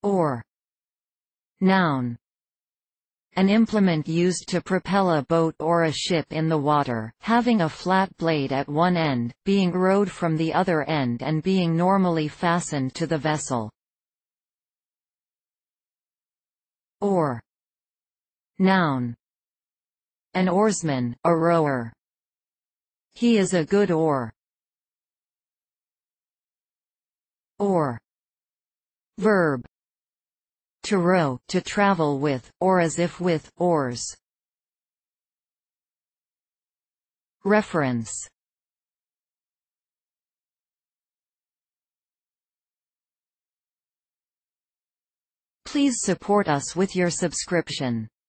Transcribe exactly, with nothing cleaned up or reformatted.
Oar. Noun. An implement used to propel a boat or a ship in the water, having a flat blade at one end, being rowed from the other end and being normally fastened to the vessel. Oar. Noun. An oarsman, a rower. He is a good oar. Oar. Verb. To row, to travel with, or as if with, oars. Reference. Please support us with your subscription.